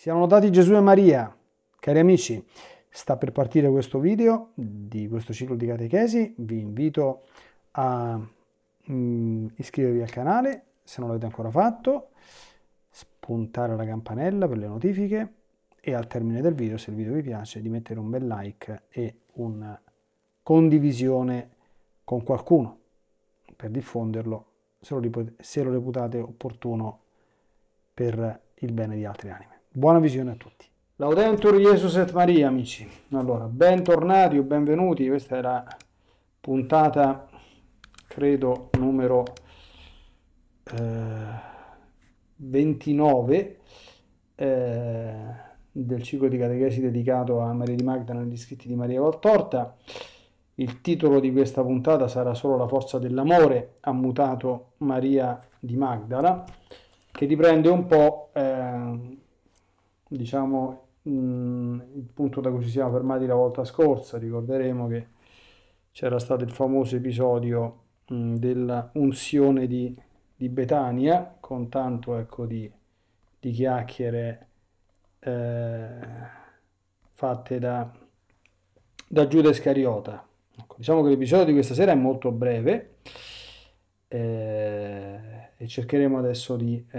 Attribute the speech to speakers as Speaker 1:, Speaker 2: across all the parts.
Speaker 1: Siano lodati Gesù e Maria. Cari amici, sta per partire questo video di questo ciclo di catechesi. Vi invito a iscrivervi al canale se non l'avete ancora fatto, spuntare la campanella per le notifiche e al termine del video, se il video vi piace, di mettere un bel like e una condivisione con qualcuno per diffonderlo se lo reputate opportuno per il bene di altre anime. Buona visione a tutti. Laudetur Jesus et Maria, amici. Allora, bentornati o benvenuti. Questa è la puntata, credo, numero 29 del ciclo di catechesi dedicato a Maria di Magdala negli scritti di Maria Valtorta. Il titolo di questa puntata sarà Solo la forza dell'amore ha mutato Maria di Magdala, che riprende un po' diciamo il punto da cui ci siamo fermati la volta scorsa. Ricorderemo che c'era stato il famoso episodio della unzione di Betania, con tanto di chiacchiere fatte da Giuda Iscariota. Diciamo che l'episodio di questa sera è molto breve e cercheremo adesso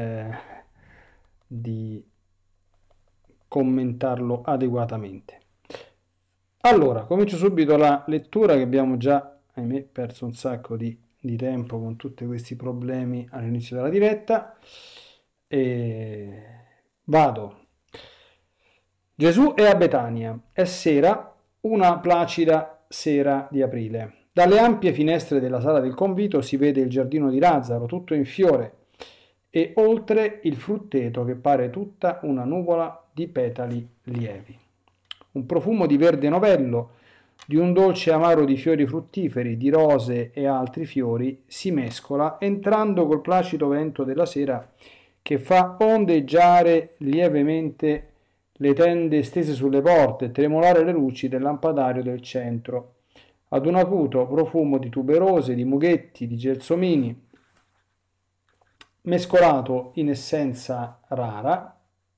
Speaker 1: di commentarlo adeguatamente. Allora, comincio subito la lettura, che abbiamo già, ahimè, perso un sacco di tempo con tutti questi problemi all'inizio della diretta. E vado. Gesù è a Betania. È sera, una placida sera di aprile. Dalle ampie finestre della sala del convito si vede il giardino di Lazzaro, tutto in fiore, e oltre il frutteto che pare tutta una nuvola di petali lievi. Un profumo di verde novello, di un dolce amaro di fiori fruttiferi, di rose e altri fiori, si mescola entrando col placido vento della sera che fa ondeggiare lievemente le tende stese sulle porte e tremolare le luci del lampadario del centro, ad un acuto profumo di tuberose, di mughetti, di gelsomini, mescolato in essenza rara,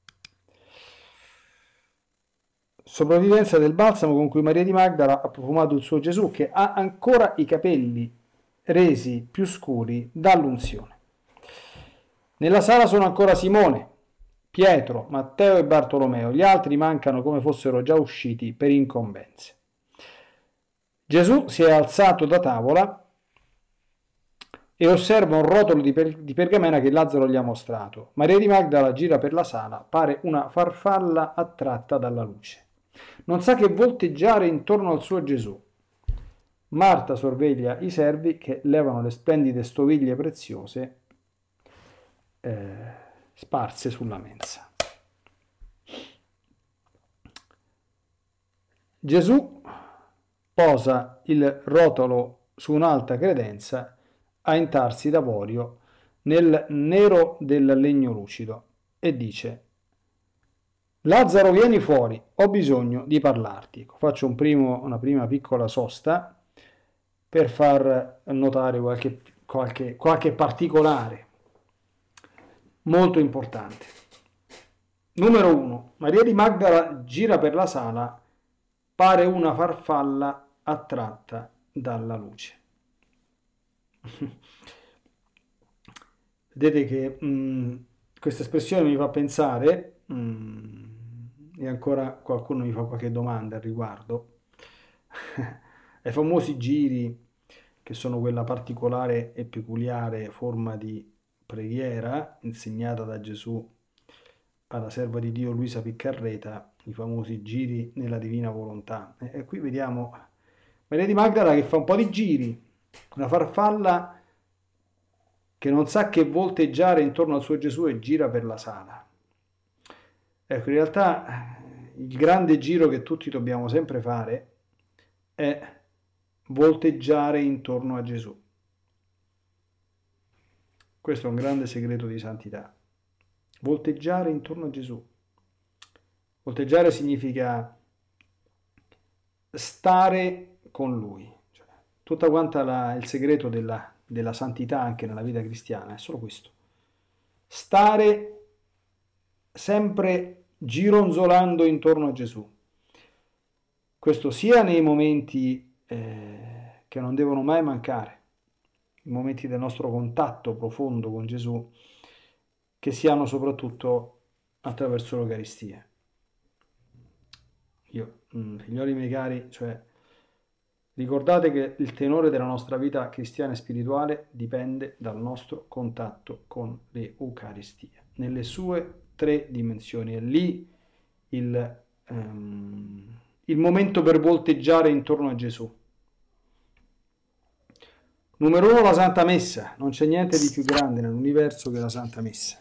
Speaker 1: sopravvivenza del balsamo con cui Maria di Magdala ha profumato il suo Gesù, che ha ancora i capelli resi più scuri dall'unzione. Nella sala sono ancora Simone, Pietro, Matteo e Bartolomeo. Gli altri mancano come fossero già usciti per incombenze. Gesù si è alzato da tavola e osserva un rotolo di pergamena che Lazzaro gli ha mostrato. Maria di Magdala gira per la sala, pare una farfalla attratta dalla luce. Non sa che volteggiare intorno al suo Gesù. Marta sorveglia i servi che levano le splendide stoviglie preziose sparse sulla mensa. Gesù posa il rotolo su un'alta credenza a intarsi d'avorio nel nero del legno lucido e dice: Lazzaro, vieni fuori, ho bisogno di parlarti. Faccio una prima piccola sosta per far notare qualche particolare molto importante. Numero 1. Maria di Magdala gira per la sala, pare una farfalla attratta dalla luce. Vedete che questa espressione mi fa pensare, e ancora qualcuno mi fa qualche domanda al riguardo, ai famosi giri, che sono quella particolare e peculiare forma di preghiera insegnata da Gesù alla serva di Dio Luisa Piccarreta, i famosi giri nella divina volontà. E qui vediamo Maria di Magdala che fa un po' di giri, una farfalla che non sa che volteggiare intorno al suo Gesù e gira per la sala. Ecco, in realtà il grande giro che tutti dobbiamo sempre fare è volteggiare intorno a Gesù. Questo è un grande segreto di santità. Volteggiare intorno a Gesù. Volteggiare significa stare con Lui. Cioè, tutta quanta il segreto della santità anche nella vita cristiana è solo questo. Stare sempre gironzolando intorno a Gesù. Questo sia nei momenti che non devono mai mancare, i momenti del nostro contatto profondo con Gesù, che siano soprattutto attraverso l'Eucaristia. Figlioli miei cari, cioè, ricordate che il tenore della nostra vita cristiana e spirituale dipende dal nostro contatto con l'Eucaristia, nelle sue 3 dimensioni. È lì il momento per volteggiare intorno a Gesù. Numero 1, la Santa Messa. Non c'è niente di più grande nell'universo che la Santa Messa.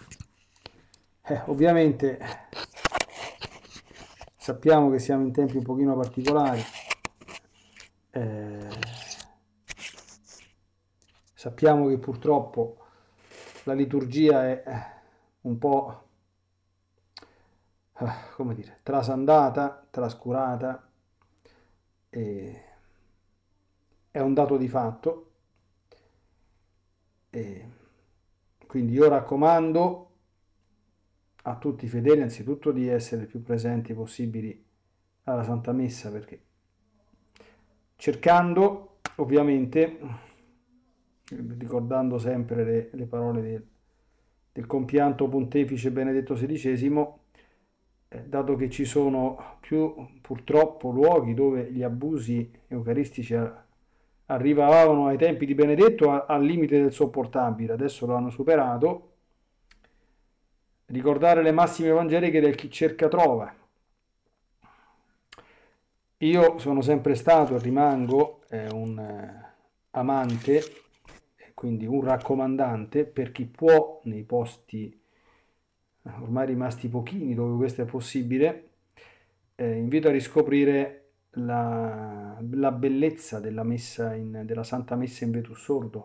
Speaker 1: Ovviamente sappiamo che siamo in tempi un pochino particolari. Sappiamo che purtroppo la liturgia è un po', come dire, trasandata, trascurata, è un dato di fatto, e quindi io raccomando a tutti i fedeli anzitutto di essere il più presenti possibili alla Santa Messa, perché cercando, ovviamente, ricordando sempre le parole del compianto pontefice Benedetto XVI, dato che ci sono più purtroppo luoghi dove gli abusi eucaristici arrivavano ai tempi di Benedetto al limite del sopportabile, adesso lo hanno superato, ricordare le massime evangeliche del chi cerca trova. Io sono sempre stato e rimango un amante, quindi un raccomandante per chi può, nei posti ormai rimasti pochini dove questo è possibile, invito a riscoprire la bellezza della della Santa Messa in Vetus Sordo,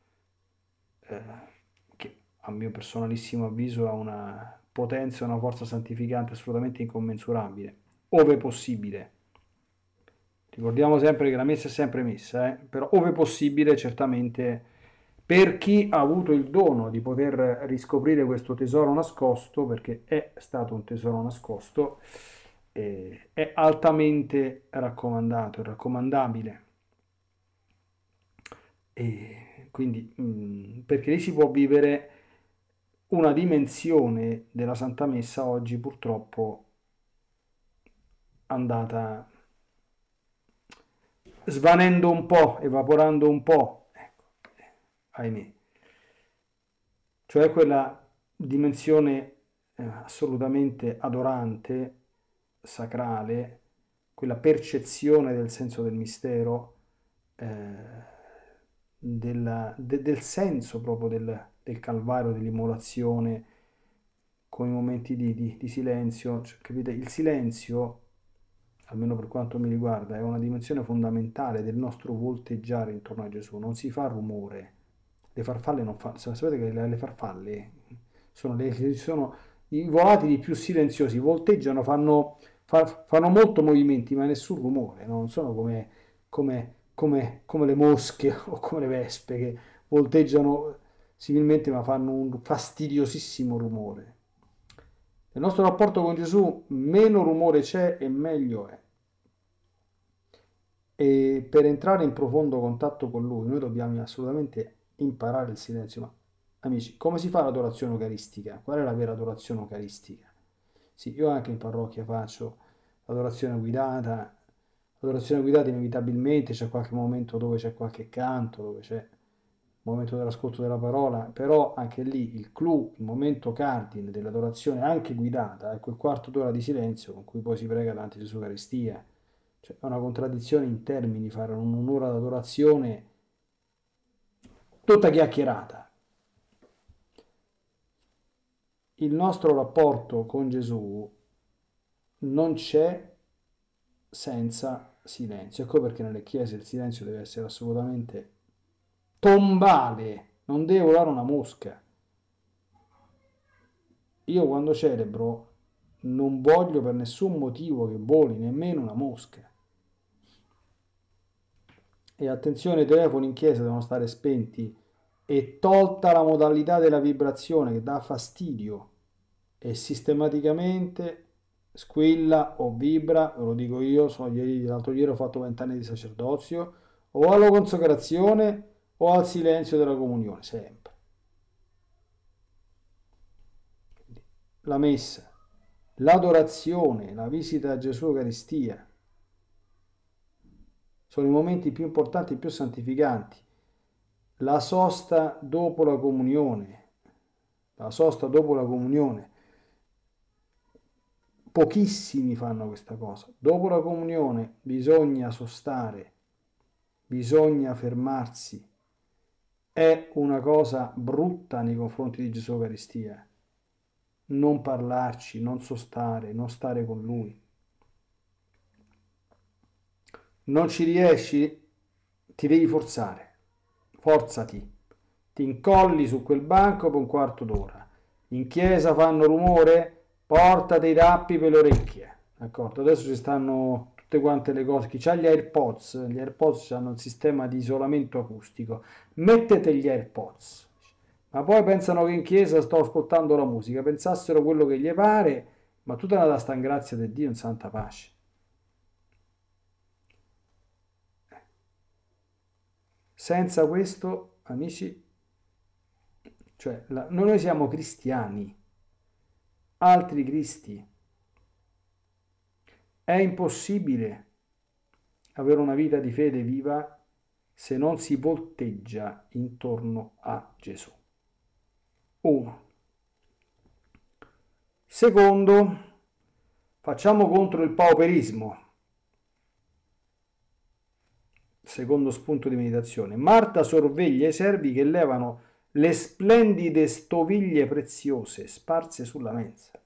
Speaker 1: che a mio personalissimo avviso ha una potenza e una forza santificante assolutamente incommensurabile, ove possibile. Ricordiamo sempre che la messa è sempre messa, però ove possibile certamente per chi ha avuto il dono di poter riscoprire questo tesoro nascosto, perché è stato un tesoro nascosto, è altamente raccomandato, è raccomandabile. E quindi, perché lì si può vivere una dimensione della Santa Messa oggi purtroppo andata svanendo un po', evaporando un po', ecco, ahimè. Cioè quella dimensione assolutamente adorante, sacrale, quella percezione del senso del mistero, del senso proprio del Calvario, dell'immolazione, con i momenti di silenzio. Cioè, capite? Il silenzio, almeno per quanto mi riguarda, è una dimensione fondamentale del nostro volteggiare intorno a Gesù. Non si fa rumore. Le farfalle non fanno. Sapete che le farfalle sono i volatili più silenziosi, volteggiano, fanno molto movimenti, ma nessun rumore, no? Non sono come le mosche o come le vespe che volteggiano similmente, ma fanno un fastidiosissimo rumore. Nel nostro rapporto con Gesù meno rumore c'è e meglio è. E per entrare in profondo contatto con Lui noi dobbiamo assolutamente imparare il silenzio. Ma amici, come si fa l'adorazione eucaristica? Qual è la vera adorazione eucaristica? Sì, io anche in parrocchia faccio l'adorazione guidata. L'adorazione guidata inevitabilmente c'è qualche momento dove c'è qualche canto, dove c'è il momento dell'ascolto della parola, però anche lì il clou, il momento cardine dell'adorazione anche guidata è quel quarto d'ora di silenzio con cui poi si prega davanti a Gesù Eucaristia. Cioè, è una contraddizione in termini fare un'ora d'adorazione tutta chiacchierata. Il nostro rapporto con Gesù non c'è senza silenzio. Ecco perché nelle chiese il silenzio deve essere assolutamente tombale, non deve volare una mosca. Io quando celebro non voglio per nessun motivo che voli nemmeno una mosca. E attenzione, i telefoni in chiesa devono stare spenti e tolta la modalità della vibrazione che dà fastidio. e sistematicamente squilla o vibra, ve lo dico io, l'altro ieri ho fatto 20 anni di sacerdozio, o alla consacrazione o al silenzio della comunione, sempre. La messa, l'adorazione, la visita a Gesù Eucaristia sono i momenti più importanti, più santificanti. La sosta dopo la comunione, la sosta dopo la comunione. Pochissimi fanno questa cosa. Dopo la comunione bisogna sostare, bisogna fermarsi. È una cosa brutta nei confronti di Gesù Eucaristia. Non parlarci, non sostare, non stare con Lui. Non ci riesci, ti devi forzare. Forzati. Ti incolli su quel banco per un quarto d'ora. In chiesa fanno rumore? Porta dei tappi per le orecchie. D'accordo? Adesso ci stanno tutte quante le cose. Chi ha gli AirPods hanno il sistema di isolamento acustico. Mettete gli AirPods. Ma poi pensano che in chiesa sto ascoltando la musica. Pensassero quello che gli pare, ma tutta la sta in grazia di Dio in santa pace. Senza questo, amici, cioè noi siamo cristiani, altri cristi. È impossibile avere una vita di fede viva se non si volteggia intorno a Gesù. Uno. Secondo, facciamo contro il pauperismo. Secondo spunto di meditazione. Marta sorveglia i servi che levano le splendide stoviglie preziose sparse sulla mensa.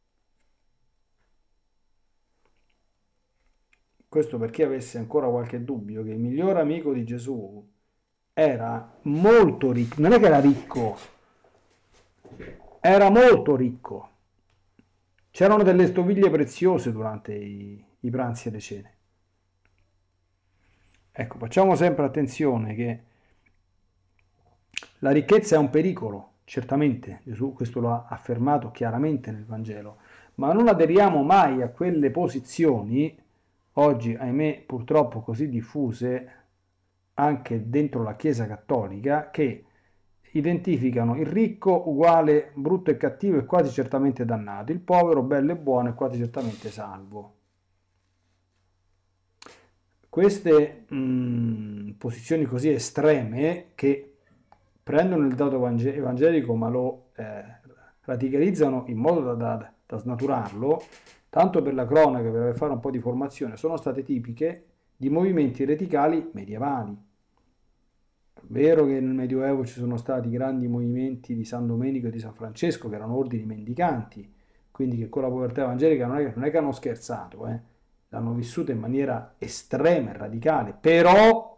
Speaker 1: Questo per chi avesse ancora qualche dubbio che il miglior amico di Gesù era molto ricco, non è che era ricco, era molto ricco. C'erano delle stoviglie preziose durante i pranzi e le cene. Ecco, facciamo sempre attenzione che la ricchezza è un pericolo, certamente, Gesù questo lo ha affermato chiaramente nel Vangelo, ma non aderiamo mai a quelle posizioni, oggi ahimè purtroppo così diffuse anche dentro la Chiesa cattolica, che identificano il ricco uguale brutto e cattivo e quasi certamente dannato, il povero bello e buono e quasi certamente salvo. Queste posizioni così estreme che prendono il dato evangelico ma lo radicalizzano in modo da snaturarlo, tanto per la cronaca, per fare un po' di formazione, sono state tipiche di movimenti radicali medievali. È vero che nel Medioevo ci sono stati grandi movimenti di San Domenico e di San Francesco che erano ordini mendicanti, quindi che con la povertà evangelica non è che hanno scherzato, l'hanno vissuta in maniera estrema e radicale, però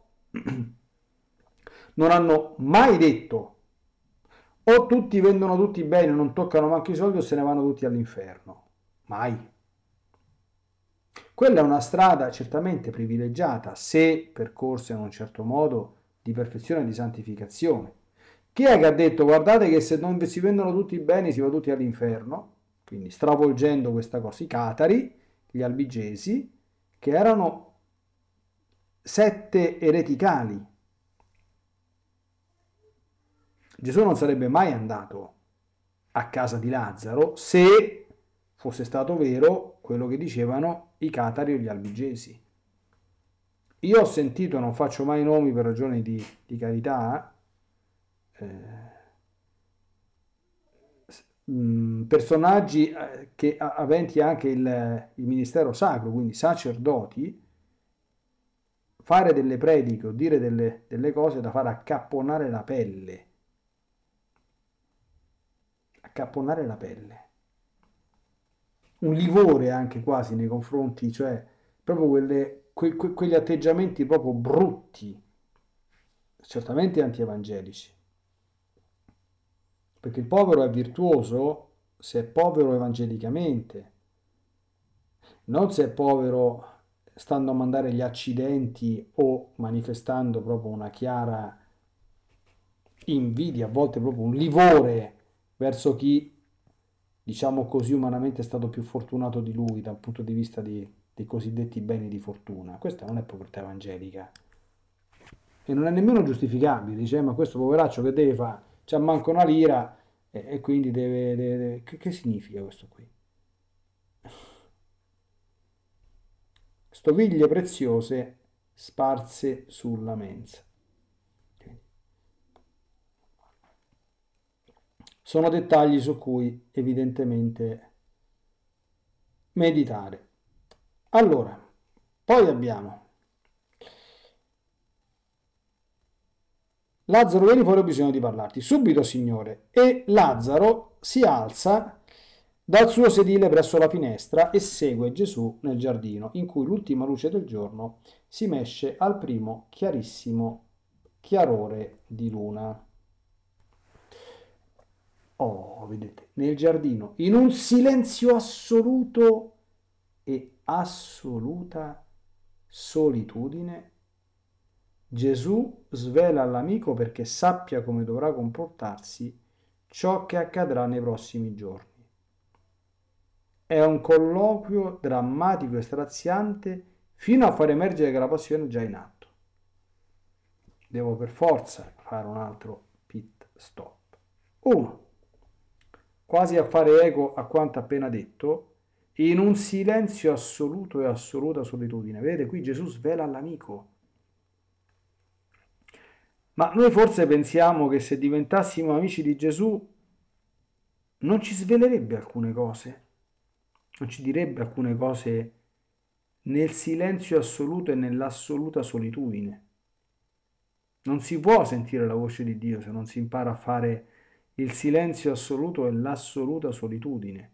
Speaker 1: non hanno mai detto o tutti vendono tutti bene, non toccano manco i soldi o se ne vanno tutti all'inferno. Mai. Quella è una strada certamente privilegiata se percorsa in un certo modo di perfezione e di santificazione. Chi è che ha detto guardate che se non si vendono tutti bene si va tutti all'inferno? Quindi stravolgendo questa cosa, i catari, gli albigesi, che erano sette ereticali. Gesù non sarebbe mai andato a casa di Lazzaro se fosse stato vero quello che dicevano i catari o gli albigesi. Io ho sentito, non faccio mai nomi per ragioni di carità, personaggi che aventi anche il ministero sacro, quindi sacerdoti, fare delle prediche o dire delle cose da far accapponare la pelle. Accapponare la pelle. Un livore anche quasi nei confronti, cioè proprio quegli atteggiamenti proprio brutti, certamente antievangelici. Perché il povero è virtuoso se è povero evangelicamente, non se è povero stando a mandare gli accidenti o manifestando proprio una chiara invidia, a volte proprio un livore verso chi diciamo così, umanamente è stato più fortunato di lui dal punto di vista dei cosiddetti beni di fortuna. Questa non è povertà evangelica e non è nemmeno giustificabile. Dice, ma questo poveraccio che deve fare? C'ha manco una lira e quindi che significa questo qui? Stoviglie preziose sparse sulla mensa. Sono dettagli su cui evidentemente meditare. Allora, poi abbiamo Lazzaro, vieni fuori, ho bisogno di parlarti. Subito, signore. E Lazzaro si alza dal suo sedile presso la finestra e segue Gesù nel giardino, in cui l'ultima luce del giorno si mesce al primo chiarissimo chiarore di luna. Oh, vedete, nel giardino, in un silenzio assoluto e assoluta solitudine, Gesù svela all'amico perché sappia come dovrà comportarsi ciò che accadrà nei prossimi giorni. È un colloquio drammatico e straziante fino a far emergere che la passione è già in atto. Devo per forza fare un altro pit stop. 1. Quasi a fare eco a quanto appena detto, in un silenzio assoluto e assoluta solitudine. Vedete, qui Gesù svela all'amico. Ma noi forse pensiamo che se diventassimo amici di Gesù non ci svelerebbe alcune cose, non ci direbbe alcune cose nel silenzio assoluto e nell'assoluta solitudine. Non si può sentire la voce di Dio se non si impara a fare il silenzio assoluto e l'assoluta solitudine.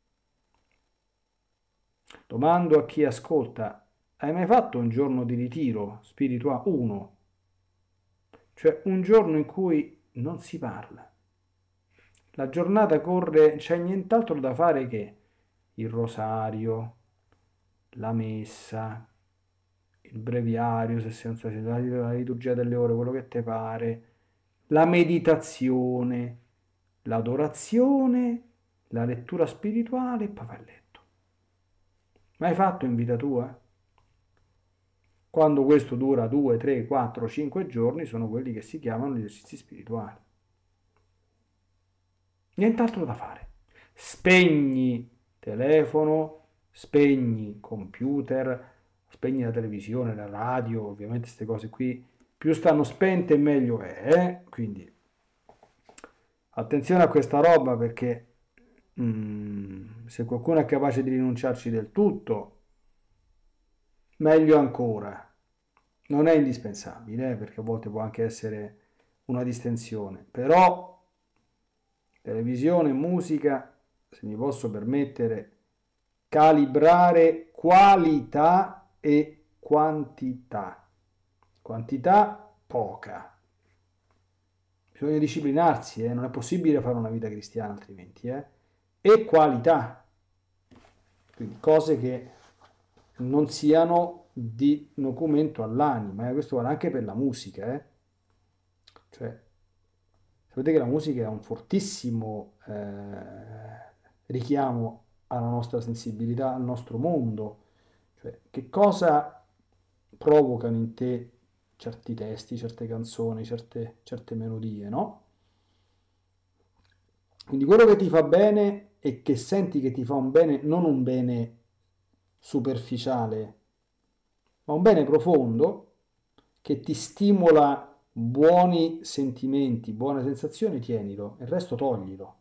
Speaker 1: Domando a chi ascolta, hai mai fatto un giorno di ritiro spirituale? Uno, cioè un giorno in cui non si parla. La giornata corre, c'è nient'altro da fare che il rosario, la messa, il breviario, se sei un sacerdote, la liturgia delle ore, quello che te pare, la meditazione, l'adorazione, la lettura spirituale e poi vai a letto. Ma hai fatto in vita tua? Quando questo dura 2, 3, 4, 5 giorni sono quelli che si chiamano gli esercizi spirituali. Nient'altro da fare. Spegni telefono, spegni computer, spegni la televisione, la radio, ovviamente queste cose qui più stanno spente meglio è, quindi attenzione a questa roba perché se qualcuno è capace di rinunciarci del tutto, meglio ancora. Non è indispensabile, perché a volte può anche essere una distensione, però televisione, musica, se mi posso permettere, calibrare qualità e quantità. Quantità poca. Bisogna disciplinarsi, non è possibile fare una vita cristiana altrimenti. E qualità. Quindi cose che non siano di nocumento all'anima. Questo vale anche per la musica. Cioè, sapete che la musica è un fortissimo richiamo alla nostra sensibilità, al nostro mondo. Cioè, che cosa provocano in te certi testi, certe canzoni, certe melodie, no? Quindi quello che ti fa bene e che senti che ti fa un bene, non un bene superficiale, ma un bene profondo che ti stimola buoni sentimenti, buone sensazioni, tienilo, il resto toglilo.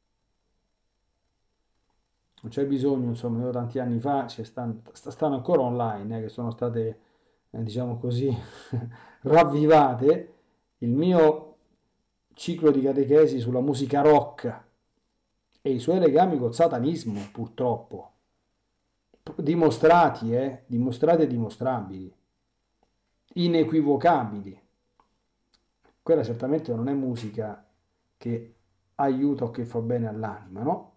Speaker 1: Non c'è bisogno, insomma, io tanti anni fa stanno ancora online, che sono state, diciamo così, ravvivate, il mio ciclo di catechesi sulla musica rock e i suoi legami col satanismo, purtroppo, dimostrati e dimostrabili, inequivocabili. Quella certamente non è musica che aiuta o che fa bene all'anima, no?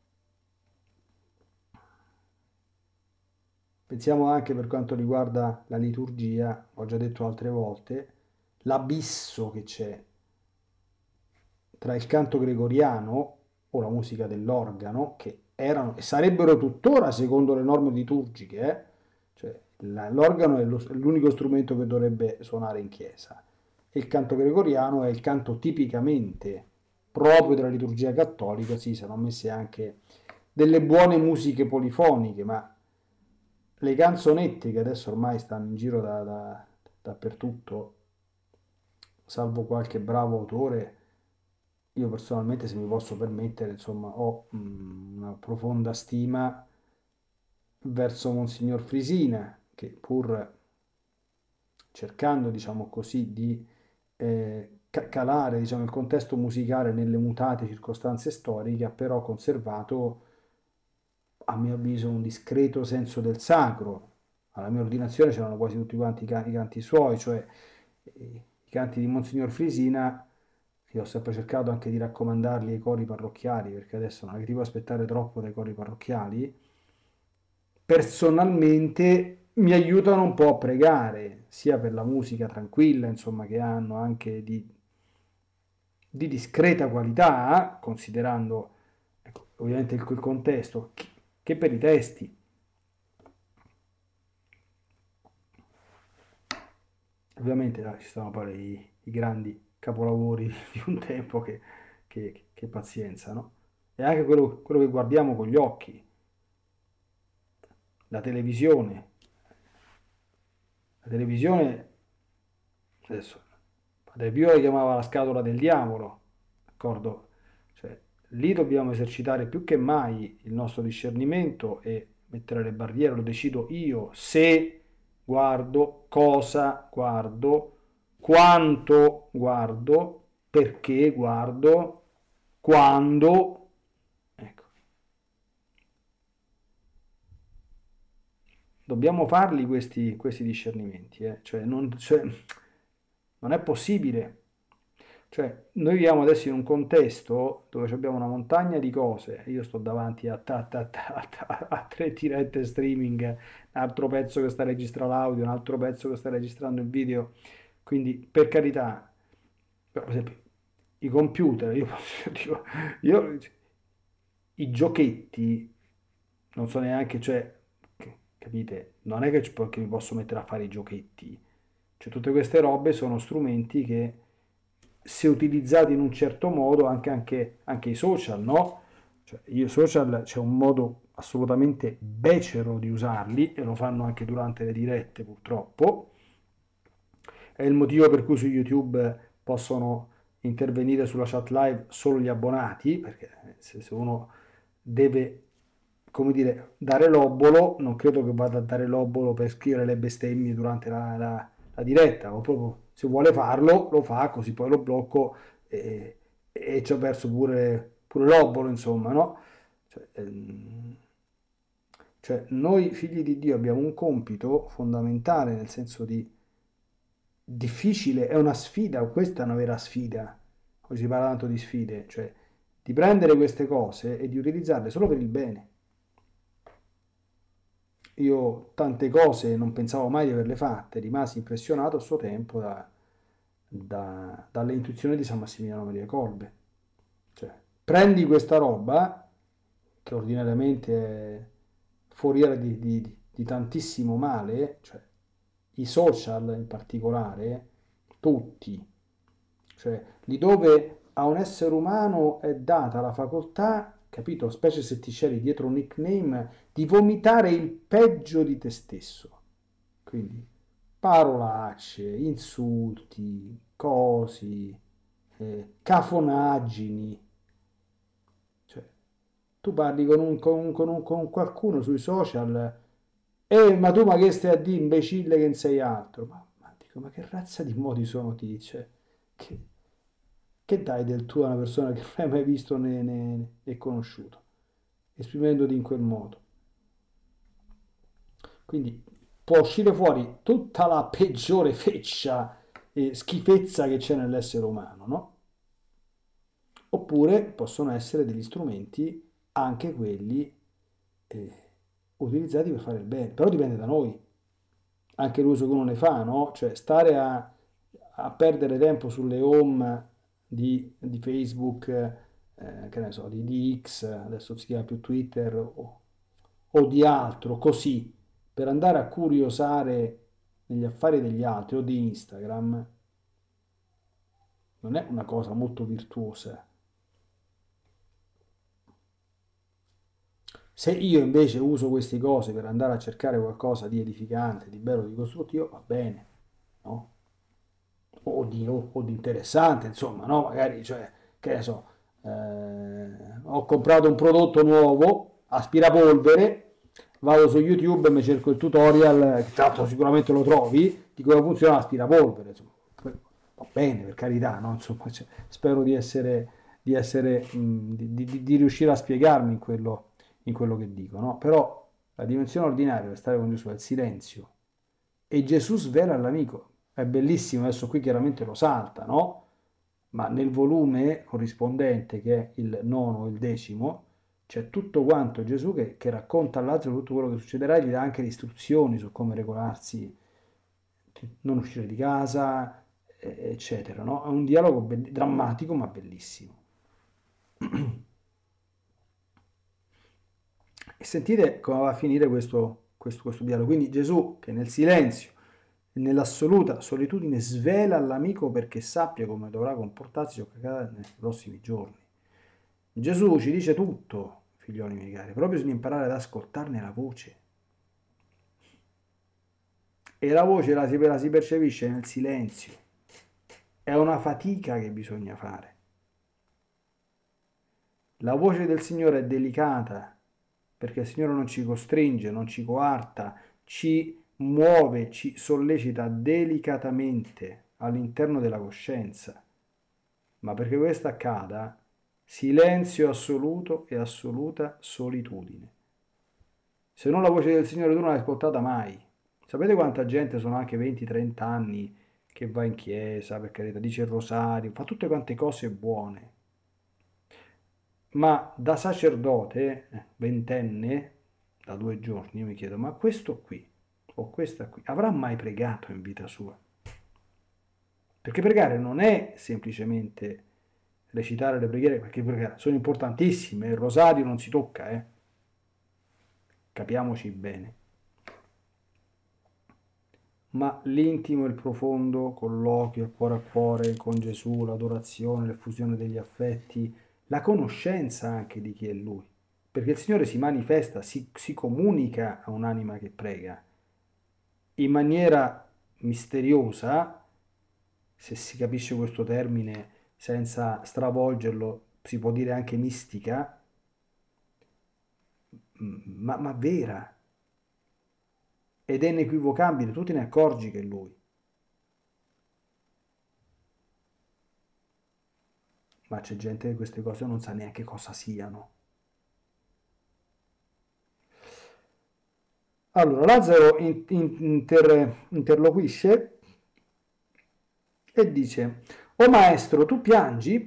Speaker 1: Pensiamo anche per quanto riguarda la liturgia, ho già detto altre volte, l'abisso che c'è tra il canto gregoriano o la musica dell'organo, che erano e sarebbero tuttora secondo le norme liturgiche, cioè l'organo è l'unico strumento che dovrebbe suonare in chiesa. E il canto gregoriano è il canto tipicamente proprio della liturgia cattolica, sì, sono messe anche delle buone musiche polifoniche, ma le canzonette che adesso ormai stanno in giro dappertutto, salvo qualche bravo autore, io personalmente, se mi posso permettere, insomma, ho una profonda stima verso Monsignor Frisina, che pur cercando, diciamo così, di calare, diciamo, il contesto musicale nelle mutate circostanze storiche, ha però conservato, a mio avviso, un discreto senso del sacro. Alla mia ordinazione c'erano quasi tutti quanti i canti suoi, cioè i canti di Monsignor Frisina. Io ho sempre cercato anche di raccomandarli ai cori parrocchiali, perché adesso non è che ti puoi aspettare troppo dai cori parrocchiali. Personalmente mi aiutano un po' a pregare, sia per la musica tranquilla, insomma, che hanno anche di discreta qualità, considerando ecco, ovviamente il contesto, che per i testi. Ovviamente ci sono poi i grandi capolavori di un tempo che pazienza, no? E anche quello che guardiamo con gli occhi, la televisione. La televisione, adesso, Padre Pio la chiamava la scatola del diavolo, d'accordo? Cioè, lì dobbiamo esercitare più che mai il nostro discernimento e mettere le barriere, lo decido io, se guardo, cosa guardo, quanto guardo, perché guardo, quando, ecco. Dobbiamo farli questi discernimenti, non è possibile. Cioè, noi viviamo adesso in un contesto dove abbiamo una montagna di cose. Io sto davanti a tre dirette streaming, un altro pezzo che sta registrando l'audio, un altro pezzo che sta registrando il video. Quindi, per carità, per esempio, i computer, io i giochetti, non so neanche, cioè, capite, non è che mi posso mettere a fare i giochetti. Cioè, tutte queste robe sono strumenti che, se utilizzati in un certo modo, anche i social, no? Cioè, io social c'è un modo assolutamente becero di usarli e lo fanno anche durante le dirette, purtroppo. È il motivo per cui su YouTube possono intervenire sulla chat live solo gli abbonati, perché se uno deve, come dire, dare l'obolo, non credo che vada a dare l'obolo per scrivere le bestemmie durante la diretta, o proprio se vuole farlo, lo fa, così poi lo blocco e ci ho perso pure l'obolo, insomma, no? Cioè, cioè, noi figli di Dio abbiamo un compito fondamentale, nel senso di difficile, è una sfida, questa è una vera sfida. Oggi si parla tanto di sfide, cioè di prendere queste cose e di utilizzarle solo per il bene. Io tante cose non pensavo mai di averle fatte, rimasi impressionato a suo tempo dalle intuizioni di San Massimiliano Maria Kolbe. Cioè, prendi questa roba, che ordinariamente è foriera di tantissimo male, cioè i social in particolare, tutti, cioè lì dove a un essere umano è data la facoltà, capito, specie se ti c'eri dietro un nickname, di vomitare il peggio di te stesso. Quindi parolacce, insulti, cosi, cafonaggini. Cioè, tu parli con qualcuno sui social, ma tu ma che stai a dire, imbecille che non sei altro? Dico, ma che razza di modi sono ti dice? Che, che dai del tuo a una persona che non hai mai visto né conosciuto, esprimendoti in quel modo? Quindi può uscire fuori tutta la peggiore feccia e schifezza che c'è nell'essere umano, no? Oppure possono essere degli strumenti, anche quelli, eh, utilizzati per fare il bene. Però dipende da noi, anche l'uso che uno ne fa, no? Cioè stare a perdere tempo sulle home di Facebook, che ne so, di X, adesso si chiama più Twitter, o di altro, così, per andare a curiosare negli affari degli altri o di Instagram, non è una cosa molto virtuosa. Se io invece uso queste cose per andare a cercare qualcosa di edificante, di bello, di costruttivo, va bene, no? O di interessante, insomma, no? Magari, cioè, che ne so, ho comprato un prodotto nuovo, aspirapolvere, vado su YouTube e mi cerco il tutorial, che tanto sicuramente lo trovi, di come funziona l'aspirapolvere, insomma. Va bene, per carità, no? Insomma, cioè, spero di riuscire a spiegarmi in quello che dico, no? Però la dimensione ordinaria per stare con Gesù è il silenzio e Gesù svela all'amico. È bellissimo, adesso qui chiaramente lo salta, no? Ma nel volume corrispondente, che è il nono e il decimo, c'è tutto quanto Gesù che racconta a Lazzaro tutto quello che succederà e gli dà anche le istruzioni su come regolarsi, non uscire di casa, eccetera, no? È un dialogo drammatico ma bellissimo. E sentite come va a finire questo dialogo. Quindi Gesù che nel silenzio e nell'assoluta solitudine svela all'amico perché sappia come dovrà comportarsi o che accadrà nei prossimi giorni. Gesù ci dice tutto, figlioli miei cari, però bisogna imparare ad ascoltarne la voce. E la voce la si percepisce nel silenzio. È una fatica che bisogna fare. La voce del Signore è delicata, perché il Signore non ci costringe, non ci coarta, ci muove, ci sollecita delicatamente all'interno della coscienza. Ma perché questo accada, silenzio assoluto e assoluta solitudine. Se non la voce del Signore tu non l'hai ascoltata mai. Sapete quanta gente sono anche 20-30 anni che va in chiesa, per carità, dice il rosario, fa tutte quante cose buone. Ma da sacerdote, ventenne, da 2 giorni, io mi chiedo, ma questo qui, o questa qui, avrà mai pregato in vita sua? Perché pregare non è semplicemente recitare le preghiere, perché sono importantissime, il rosario non si tocca, capiamoci bene. Ma l'intimo e il profondo colloquio, il cuore a cuore con Gesù, l'adorazione, l'effusione degli affetti, la conoscenza anche di chi è Lui. Perché il Signore si manifesta, si comunica a un'anima che prega in maniera misteriosa, se si capisce questo termine senza stravolgerlo, si può dire anche mistica, ma vera. Ed è inequivocabile, tu te ne accorgi che è Lui. Ma c'è gente che queste cose non sa neanche cosa siano. Allora, Lazzaro interloquisce e dice, «O maestro, tu piangi?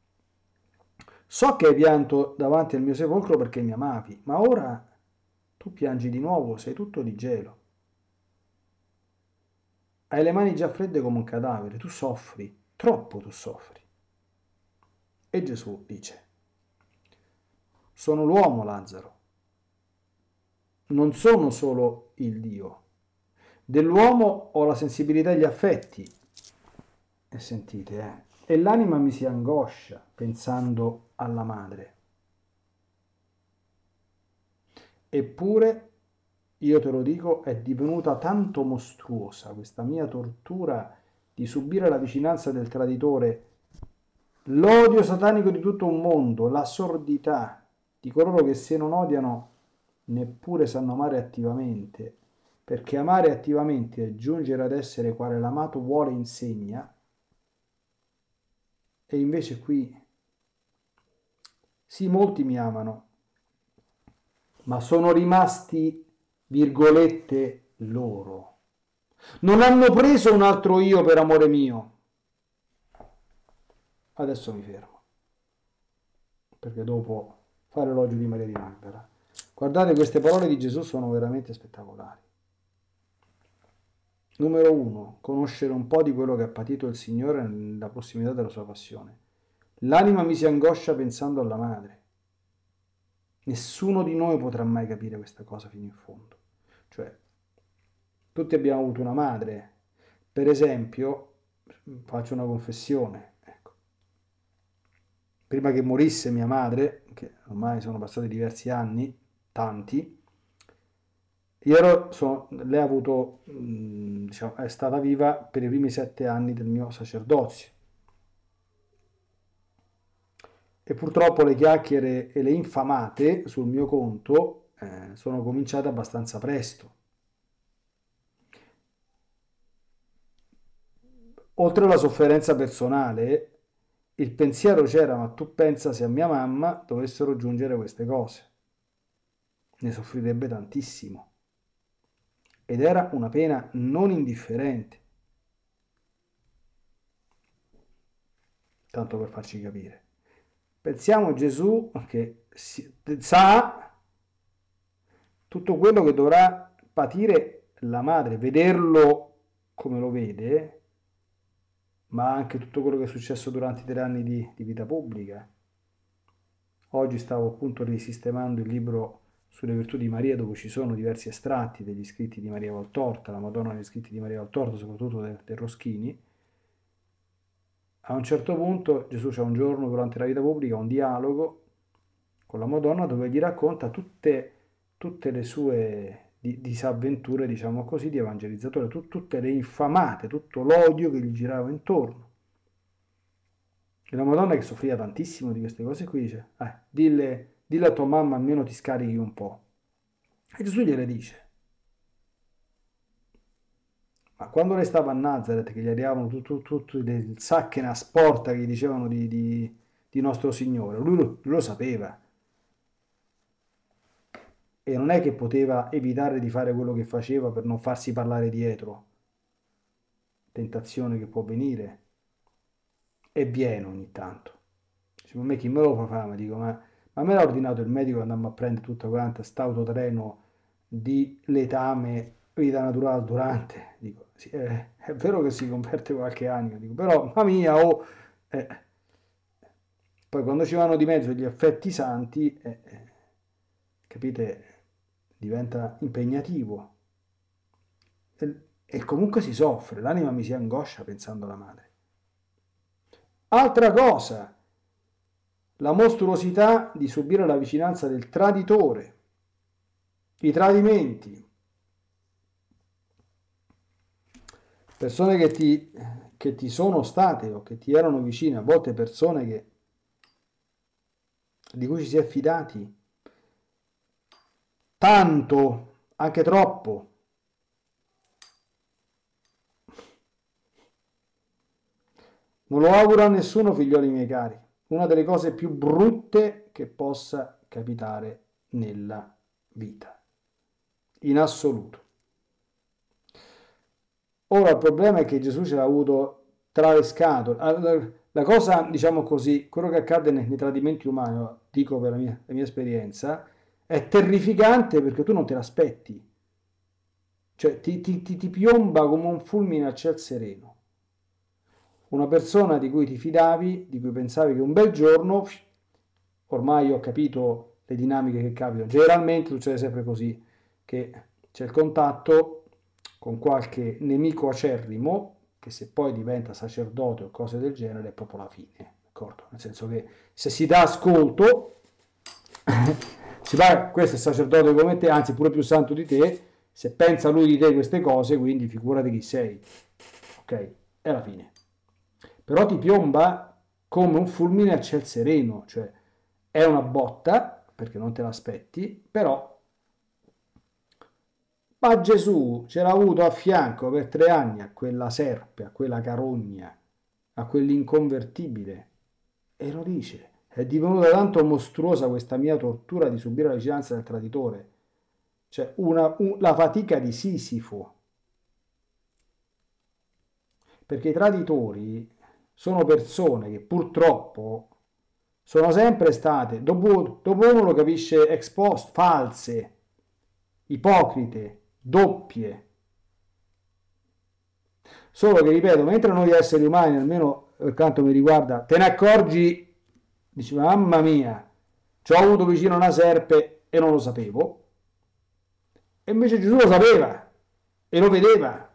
Speaker 1: So che hai pianto davanti al mio sepolcro perché mi amavi, ma ora tu piangi di nuovo, sei tutto di gelo. Hai le mani già fredde come un cadavere, tu soffri, troppo tu soffri». E Gesù dice, «Sono l'uomo, Lazzaro, non sono solo il Dio. Dell'uomo ho la sensibilità e gli affetti, e sentite, e l'anima mi si angoscia pensando alla madre. Eppure, io te lo dico, è divenuta tanto mostruosa questa mia tortura di subire la vicinanza del traditore, l'odio satanico di tutto un mondo, la sordità di coloro che se non odiano neppure sanno amare attivamente, perché amare attivamente e giungere ad essere quale l'amato vuole e insegna, e invece qui, sì, molti mi amano, ma sono rimasti, virgolette, loro. Non hanno preso un altro io per amore mio. Adesso mi fermo, perché dopo fare l'elogio di Maria di Magdala. Guardate, queste parole di Gesù sono veramente spettacolari. Numero 1, conoscere un po' di quello che ha patito il Signore nella prossimità della sua passione. L'anima mi si angoscia pensando alla madre. Nessuno di noi potrà mai capire questa cosa fino in fondo. Cioè, tutti abbiamo avuto una madre. Per esempio, faccio una confessione. Ecco. Prima che morisse mia madre, che ormai sono passati diversi anni, tanti, lei ha avuto, diciamo, è stata viva per i primi 7 anni del mio sacerdozio. E purtroppo le chiacchiere e le infamate sul mio conto sono cominciate abbastanza presto. Oltre alla sofferenza personale, il pensiero c'era, ma tu pensa se a mia mamma dovessero giungere queste cose. Ne soffrirebbe tantissimo. Ed era una pena non indifferente. Tanto per farci capire. Pensiamo a Gesù che sa tutto quello che dovrà patire la madre, vederlo come lo vede, ma anche tutto quello che è successo durante i 3 anni di vita pubblica. Oggi stavo appunto risistemando il libro sulle virtù di Maria, dove ci sono diversi estratti degli scritti di Maria Valtorta, la Madonna negli scritti di Maria Valtorta, soprattutto del Roschini. A un certo punto Gesù c'è un giorno durante la vita pubblica un dialogo con la Madonna dove gli racconta tutte le sue disavventure, diciamo così, di evangelizzatore, tutte le infamate, tutto l'odio che gli girava intorno. E la Madonna, che soffriva tantissimo di queste cose qui, dice, dille a tua mamma almeno ti scarichi un po'. E Gesù gliele dice. Ma quando lei stava a Nazareth, che gli arrivavano tutte le sacche nella sporta che gli dicevano di nostro Signore, lui lo sapeva. E non è che poteva evitare di fare quello che faceva per non farsi parlare dietro. Tentazione che può venire. E viene ogni tanto. Dice, ma me chi me lo fa fare? Dico, ma me l'ha ordinato il medico che andammo a prendere tutta quanta st'autotreno di letame, vita naturale durante. Dico, sì, è vero che si converte qualche anima, dico, però, mamma mia, oh, poi quando ci vanno di mezzo gli affetti santi, capite, diventa impegnativo. E comunque si soffre, l'anima mi si angoscia pensando alla madre. Altra cosa, la mostruosità di subire la vicinanza del traditore, i tradimenti, persone che ti sono state o che ti erano vicine, a volte persone di cui ci si è fidati tanto, anche troppo. Non lo auguro a nessuno, figlioli miei cari. Una delle cose più brutte che possa capitare nella vita, in assoluto. Ora il problema è che Gesù ce l'ha avuto tra le scatole. La cosa, diciamo così, quello che accade nei tradimenti umani, dico per la mia esperienza, è terrificante perché tu non te l'aspetti. Cioè ti piomba come un fulmine a ciel sereno. Una persona di cui ti fidavi, di cui pensavi che un bel giorno, ormai ho capito le dinamiche che capitano. Generalmente succede sempre così, che c'è il contatto con qualche nemico acerrimo, che se poi diventa sacerdote o cose del genere è proprio la fine, d'accordo? Nel senso che se si dà ascolto, si va, questo è sacerdote come te, anzi pure più santo di te, se pensa lui di te queste cose, quindi figurati chi sei, ok? È la fine. Però ti piomba come un fulmine a ciel sereno, cioè è una botta, perché non te l'aspetti, però ma Gesù ce l'ha avuto a fianco per 3 anni a quella serpe, a quella carogna, a quell'inconvertibile, e lo dice, è divenuta tanto mostruosa questa mia tortura di subire la vicinanza del traditore, cioè la fatica di Sisifo, perché i traditori sono persone che purtroppo sono sempre state, dopo uno lo capisce ex post, false, ipocrite, doppie. Solo che, ripeto, mentre noi esseri umani, almeno per quanto mi riguarda, te ne accorgi Dici, mamma mia, ci ho avuto vicino una serpe e non lo sapevo. E invece Gesù lo sapeva e lo vedeva.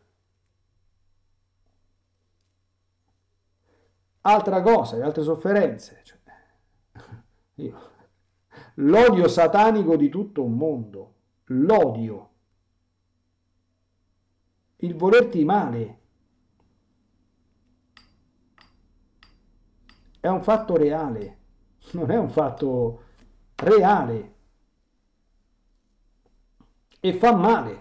Speaker 1: Altra cosa, le altre sofferenze. Cioè, l'odio satanico di tutto un mondo. L'odio. Il volerti male. È un fatto reale. Non è un fatto reale. E fa male.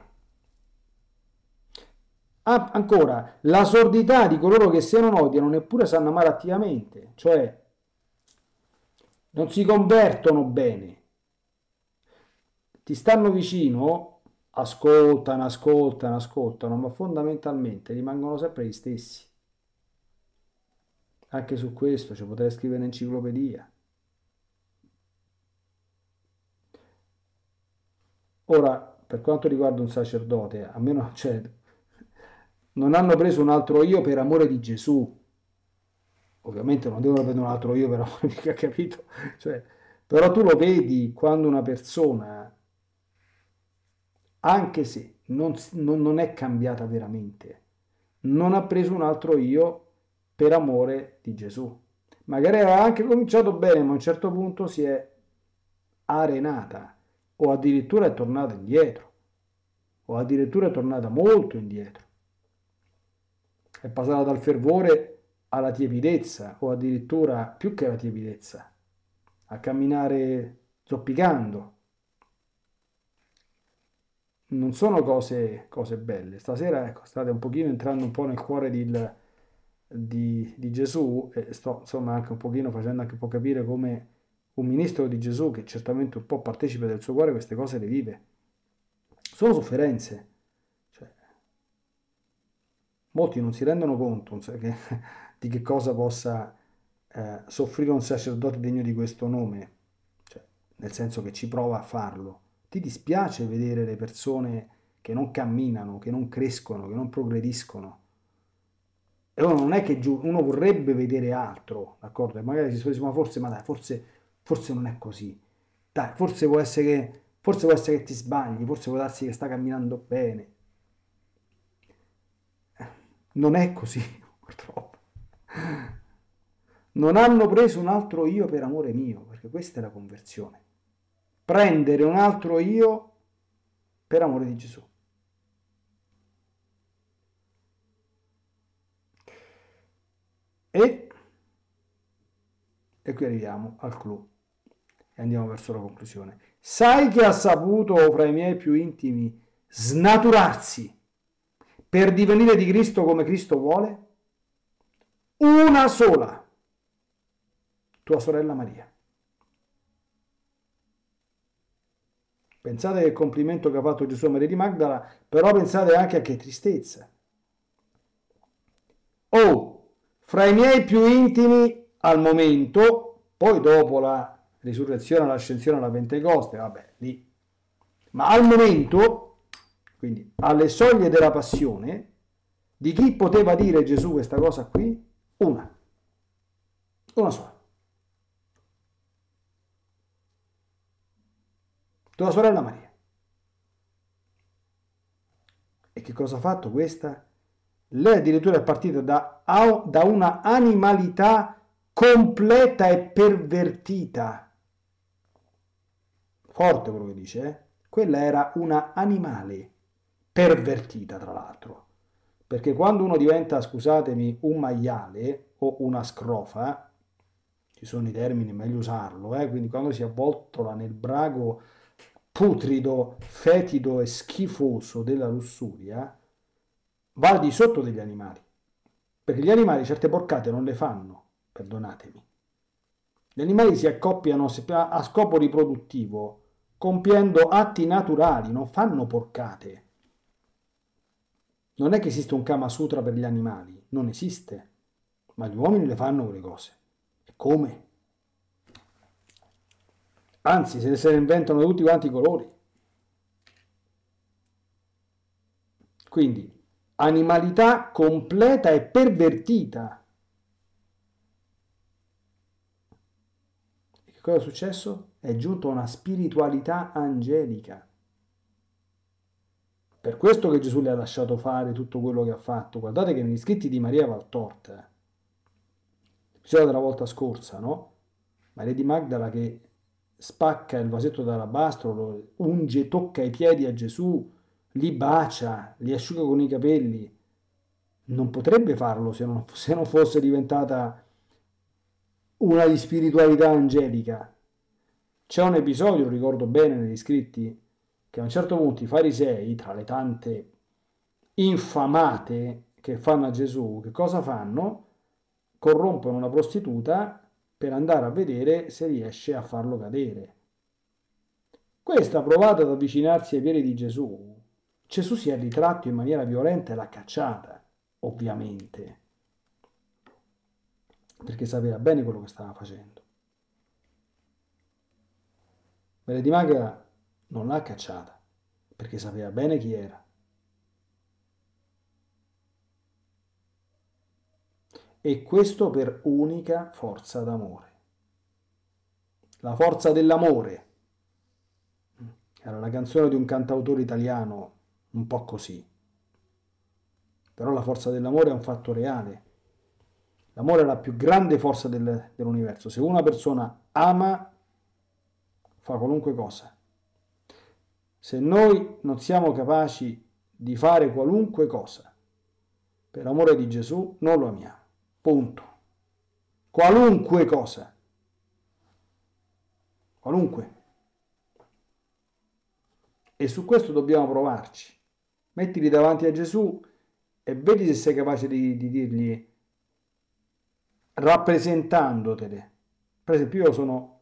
Speaker 1: Ah, ancora, la sordità di coloro che se non odiano neppure sanno amare attivamente, cioè non si convertono bene, ti stanno vicino, ascoltano, ascoltano, ascoltano, ma fondamentalmente rimangono sempre gli stessi. Anche su questo ci potrei scrivere un'enciclopedia. Ora, per quanto riguarda un sacerdote, a meno, cioè, non hanno preso un altro io per amore di Gesù. Ovviamente non devono prendere un altro io per amore di, capito? Cioè, però tu lo vedi quando una persona, anche se non è cambiata veramente, non ha preso un altro io per amore di Gesù. Magari aveva anche cominciato bene, ma a un certo punto si è arenata o addirittura è tornata indietro, o addirittura è tornata molto indietro. È passata dal fervore alla tiepidezza, o addirittura più che alla tiepidezza, a camminare zoppicando. Non sono cose belle. Stasera, ecco, state un pochino entrando un po' nel cuore di Gesù e sto insomma anche un pochino facendo anche un po' capire come un ministro di Gesù che certamente un po' partecipa del suo cuore queste cose le vive. Sono sofferenze. Cioè, molti non si rendono conto di che cosa possa soffrire un sacerdote degno di questo nome, cioè, nel senso che ci prova a farlo. Ti dispiace vedere le persone che non camminano, che non crescono, che non progrediscono. E uno non è che uno vorrebbe vedere altro, d'accordo? E magari si dice, ma dai, forse non è così. Dai, forse può essere che ti sbagli, forse può darsi che sta camminando bene. Non è così, purtroppo. Non hanno preso un altro io per amore mio, perché questa è la conversione. Prendere un altro io per amore di Gesù. E qui arriviamo al clou e andiamo verso la conclusione. Sai che ha saputo fra i miei più intimi snaturarsi per divenire di Cristo come Cristo vuole? Una sola, tua sorella Maria. Pensate che complimento che ha fatto Gesù a Maria di Magdala, però pensate anche a che tristezza. Oh, fra i miei più intimi al momento, poi dopo la risurrezione, l'ascensione alla Pentecoste, vabbè, lì. Ma al momento, quindi alle soglie della passione, di chi poteva dire Gesù questa cosa qui? Una sola. Tua sorella Maria. E che cosa ha fatto questa? Lei addirittura è partita da una animalità completa e pervertita. Forte quello che dice, eh? Quella era una animale pervertita, tra l'altro. Perché quando uno diventa, scusatemi, un maiale o una scrofa, ci sono i termini, è meglio usarlo, quindi quando si avvoltola nel brago putrido, fetido e schifoso della lussuria, va al di sotto degli animali. Perché gli animali certe porcate non le fanno, perdonatemi. Gli animali si accoppiano a scopo riproduttivo, compiendo atti naturali, non fanno porcate. Non è che esiste un Kama Sutra per gli animali, non esiste, ma gli uomini le fanno quelle cose. E come? Anzi, se ne inventano tutti quanti i colori. Quindi, animalità completa e pervertita. Cosa è successo? È giunta una spiritualità angelica. Per questo che Gesù le ha lasciato fare tutto quello che ha fatto. Guardate che negli scritti di Maria Valtorta, l'episodio della volta scorsa, no? Maria di Magdala che spacca il vasetto d'alabastro, lo unge, tocca i piedi a Gesù, li bacia, li asciuga con i capelli. Non potrebbe farlo se non fosse diventata una di spiritualità angelica. C'è un episodio, lo ricordo bene negli scritti, che a un certo punto i farisei, tra le tante infamate che fanno a Gesù, che cosa fanno? Corrompono una prostituta per andare a vedere se riesce a farlo cadere. Questa, provata ad avvicinarsi ai piedi di Gesù, Gesù si è ritratto in maniera violenta e l'ha cacciata, ovviamente, perché sapeva bene quello che stava facendo. Maria di Magdala non l'ha cacciata, perché sapeva bene chi era. E questo per unica forza d'amore. La forza dell'amore. Era la canzone di un cantautore italiano un po' così. Però la forza dell'amore è un fatto reale. L'amore è la più grande forza dell'universo. Se una persona ama, fa qualunque cosa. Se noi non siamo capaci di fare qualunque cosa per amore di Gesù, non lo amiamo. Punto. Qualunque cosa. Qualunque. E su questo dobbiamo provarci. Mettili davanti a Gesù e vedi se sei capace di dirgli, rappresentandotele. Per esempio, io sono,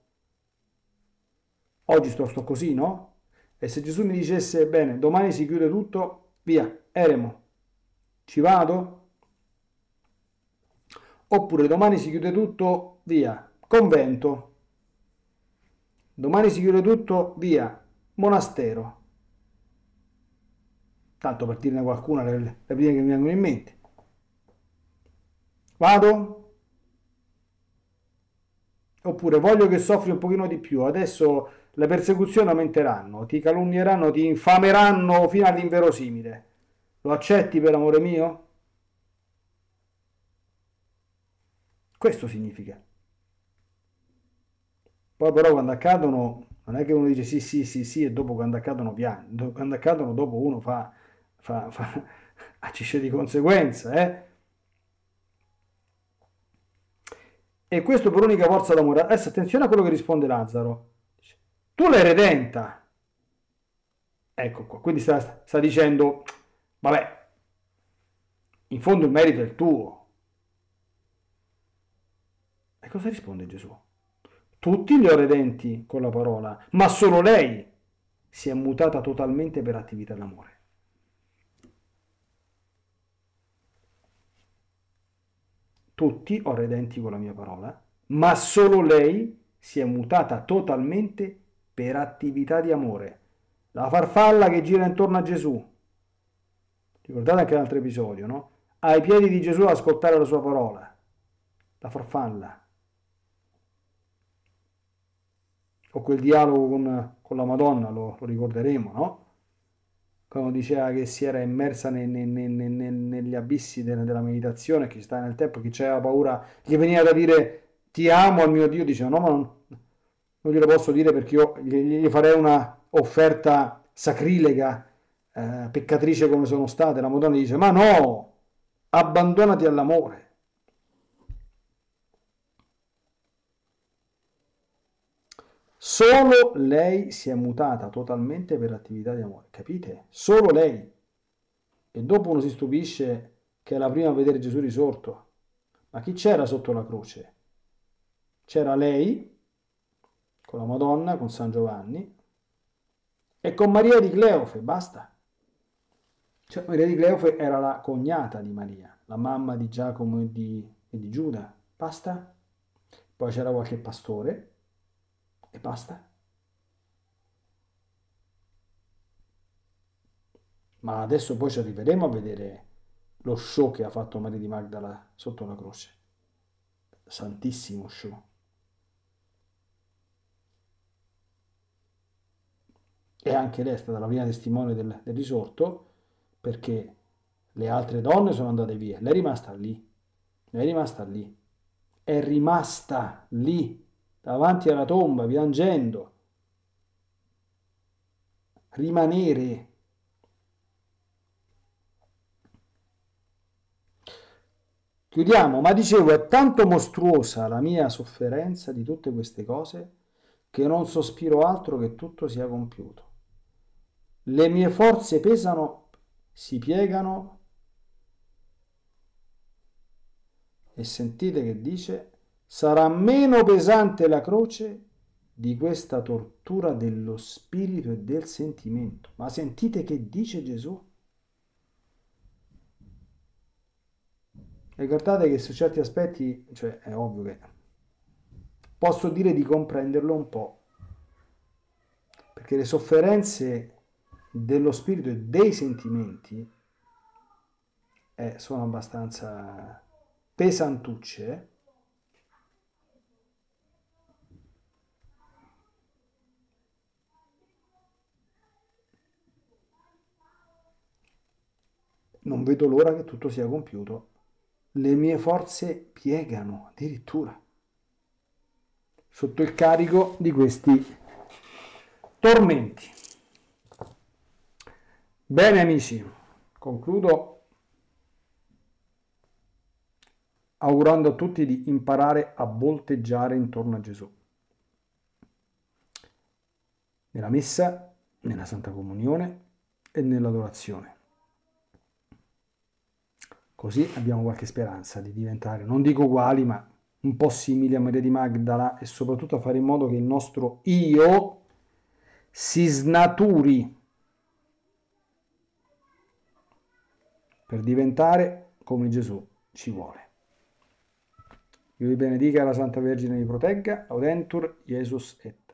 Speaker 1: oggi sto così, no? E se Gesù mi dicesse, bene, domani si chiude tutto, via, eremo, ci vado? Oppure domani si chiude tutto, via, convento. Domani si chiude tutto, via, monastero. Tanto per dirne qualcuna, le prime che mi vengono in mente. Vado? Oppure voglio che soffri un pochino di più, adesso le persecuzioni aumenteranno, ti calunnieranno, ti infameranno fino all'inverosimile. Lo accetti per amore mio? Questo significa. Poi però quando accadono, non è che uno dice sì, sì, sì, sì, e dopo quando accadono piange. Quando accadono dopo uno agisce di conseguenza, eh? E questo per unica forza d'amore. Adesso attenzione a quello che risponde Lazzaro. Tu l'hai redenta. Ecco qua. Quindi sta dicendo, vabbè, in fondo il merito è il tuo. E cosa risponde Gesù? Tutti li ho redenti con la parola, ma solo lei si è mutata totalmente per attività d'amore. Tutti ho redenti con la mia parola, ma solo lei si è mutata totalmente per attività di amore. La farfalla che gira intorno a Gesù. Ricordate anche l'altro episodio, no? Ai piedi di Gesù ad ascoltare la sua parola. La farfalla. O quel dialogo con la Madonna, lo ricorderemo, no? Quando diceva che si era immersa negli abissi della meditazione, che sta nel tempo, che c'aveva paura, gli veniva da dire ti amo al mio Dio, diceva no, ma non glielo posso dire perché io gli farei una offerta sacrilega, peccatrice come sono state. La Madonna dice ma no, abbandonati all'amore. Solo lei si è mutata totalmente per attività di amore, capite? Solo lei. E dopo uno si stupisce che è la prima a vedere Gesù risorto. Ma chi c'era sotto la croce? C'era lei, con la Madonna, con San Giovanni, e con Maria di Cleofe, basta. Cioè, Maria di Cleofe era la cognata di Maria, la mamma di Giacomo e di Giuda, basta. Poi c'era qualche pastore e basta. Ma adesso poi ci arriveremo a vedere lo show che ha fatto Maria di Magdala sotto la croce. Santissimo show. e anche lei è stata la prima testimone del risorto, perché le altre donne sono andate via, lei è rimasta lì, lei è rimasta lì, è rimasta lì, davanti alla tomba, piangendo. Rimanere. Chiudiamo, ma dicevo, è tanto mostruosa la mia sofferenza di tutte queste cose che non sospiro altro che tutto sia compiuto. Le mie forze pesano, si piegano e sentite che dice, sarà meno pesante la croce di questa tortura dello spirito e del sentimento. Ma sentite che dice Gesù? E guardate che su certi aspetti, cioè è ovvio che posso dire di comprenderlo un po', perché le sofferenze dello spirito e dei sentimenti sono abbastanza pesantucce. Non vedo l'ora che tutto sia compiuto. Le mie forze piegano addirittura sotto il carico di questi tormenti. Bene amici, concludo augurando a tutti di imparare a volteggiare intorno a Gesù. Nella messa, nella Santa Comunione e nell'adorazione. Così abbiamo qualche speranza di diventare, non dico uguali, ma un po' simili a Maria di Magdala e soprattutto a fare in modo che il nostro io si snaturi per diventare come Gesù ci vuole. Dio vi benedica, la Santa Vergine vi protegga, Laudentur Jesus et